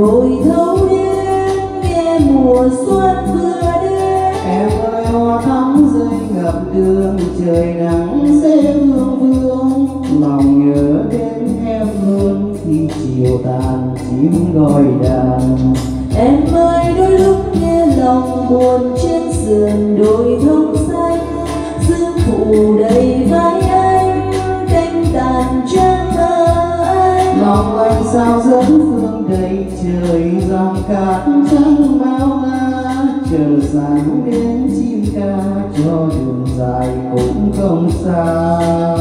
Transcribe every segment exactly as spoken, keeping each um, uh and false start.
ngồi thâu đêm nghe mùa xuân vừa đến. Em ơi hoa thắm rơi ngập đường, trời nắng sẽ vương vương, lòng nhớ đến em luôn khi chiều tàn chim gọi đàn. Em ơi đôi lúc nghe lòng buồn trên sườn đồi thông xanh, sương phủ đầy vai anh cánh tàn trăng mơ anh. Lòng anh sao dẫn phương đầy trời, dòng cát trắng bao la, chờ sáng đến chim ca cho đường dài cũng không xa.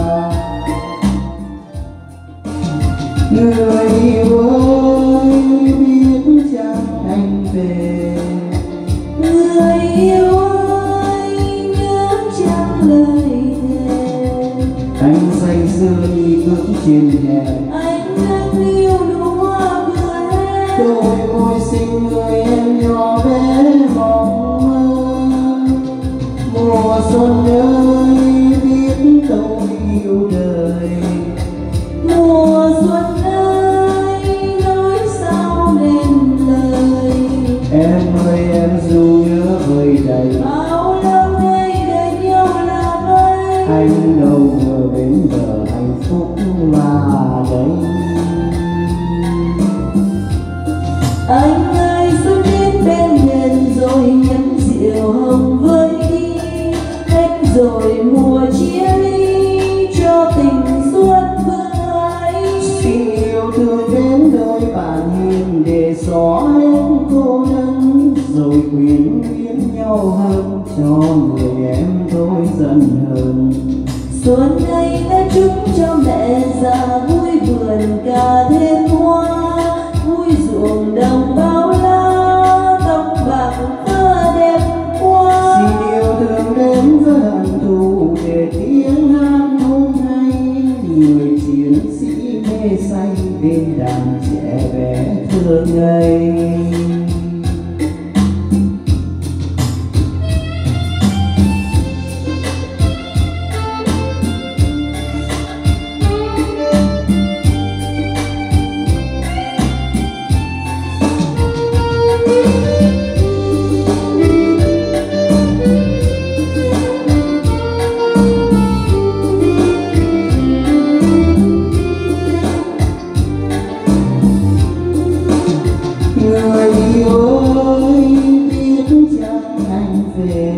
Người yêu ơi biết chăng anh về, người yêu ơi nhớ chăng lời thề. anh say sưa đi bước trên hè, Anh đang yêu nụ hoa vừa hết. đôi môi xinh người em nhỏ bé mong mơ. Mùa xuân ơi biết tôi yêu đời, Mùa xuân ơi nói sao nên lời. em ơi em dù nhớ vơi đầy, Bao lâu nay để nhau là mây. anh đâu ngờ đến giờ hạnh phúc là đây. Anh ơi xuân đến bên đền rồi nhắn rượu hồng với đi, hết rồi mùa chia ly cho tình xuân vừa ấy. Xin yêu thương đến đôi bạn hiền để xóa hết cô đơn, rồi quyến luyến nhau hơn cho người em tôi dần hơn. Xuân này ta chúc cho mẹ già vui vườn cả thêm hoa, vui ruộng đồng bao la, tóc bạc tơ đẹp quá. Xin yêu thương đến với hận thù để tiếng hát hôm nay, người chiến sĩ mê say bên đàn trẻ bé thơ ngây. Người yêu ơi biết chăng anh về,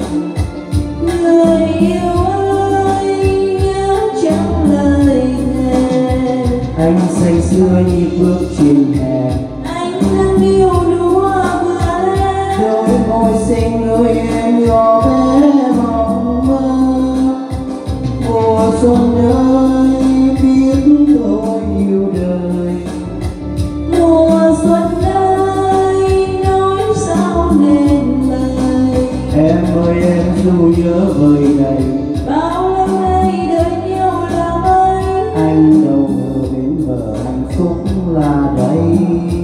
Người yêu ơi nhớ chăng lời thề. anh say sưa như bước trên hè, Anh đang yêu nụ hoa vừa hết. đôi môi xinh người em nhỏ bé mong mơ. Mùa xuân ơi biết tôi yêu đời, Mùa xuân ơi nói sao nên lời. em ơi em dù nhớ vơi đầy, Bao lâu nay đợi nhau là mây. anh đâu ngờ đến bờ hạnh phúc là đây.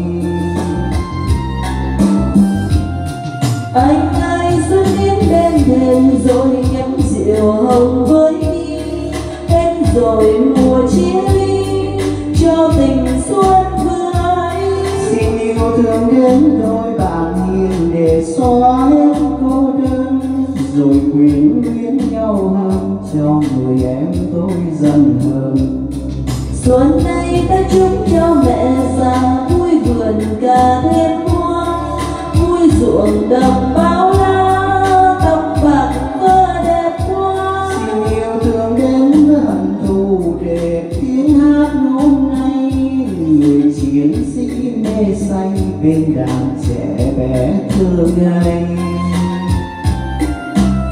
Anh ơi xuân đến bên thềm rồi nhắm rượu hồng với đi, hết rồi mùa chia ly cho tình xuân vừa ấy. Xin yêu thương đến đôi bạn hiền để xóa hết cô đơn, rồi quyến luyến nhau hơn cho người em tôi dần hơn. Xuân này ta chúc cho mẹ già vui vườn cả thêm hoa, vui ruộng đồng bao la, tóc bạc tơ đẹp quá. Xin yêu thương đến với hận thù để tiếng hát hôm nay, người chiến sĩ mê say bên đàn trẻ bé thơ ngây.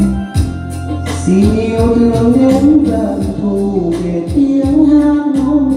Xin yêu thương đến với hận thù để tiếng hát hôm